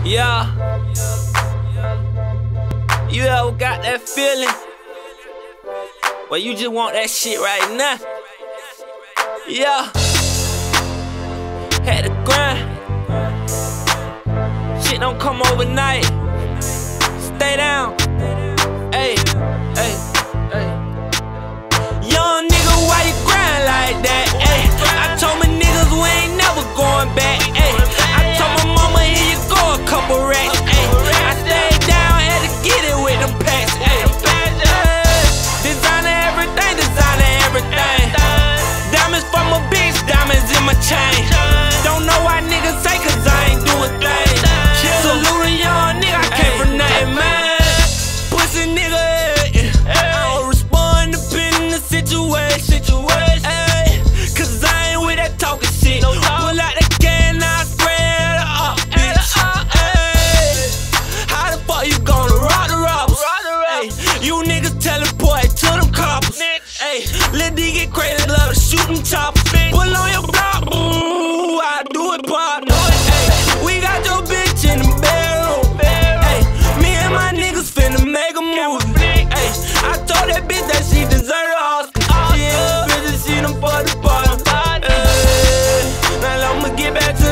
Yeah. You ever got that feeling where you just want that shit right now? Yeah. Had to grind. Shit don't come overnight. Stay down. Ay, ay, ay. Young nigga, why you grind like that? Ay, I told my niggas we ain't never going back. Ay, I told my mama here you go a couple racks. Ay, I stayed down, had to get it with them packs. Ay, designer everything, designer everything. Diamonds from a bitch, diamonds in my chain. Don't know why niggas say cause I ain't do a thing. Salute a young nigga, I came from nothing, man. Pussy nigga, I don't respond depending the situation. Ay, cause I ain't with that talking shit. Pull out the can, I spread it up, bitch. Ay, how the fuck you gonna rock the robbers? Ay, you niggas teleport to them coppers. Ay, Lil D get crazy, love to shoot them choppers. Pull on your block, ooh, I do it partner. Ay, we got your bitch in the bedroom. Ay, me and my niggas finna make a move. Ay, I told that bitch that she deserve a Oscar. She ain't busy, she done for the bottom. Now I'ma get back to